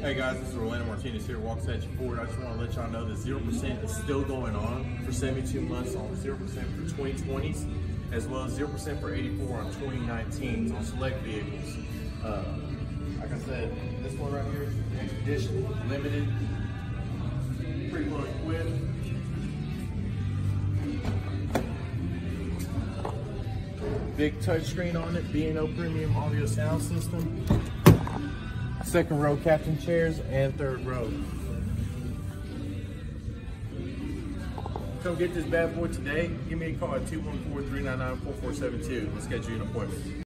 Hey guys, this is Orlando Martinez here at Waxahachie Ford. I just want to let y'all know that 0% is still going on for 72 months on 0% for 2020s, as well as 0% for 84 on 2019s on select vehicles. Like I said, this one right here is Expedition Limited, pretty well equipped. Big touchscreen on it, B&O premium audio sound system. Second row captain chairs and third row. Come get this bad boy today. Give me a call at 214-399-4472. Let's get you an appointment.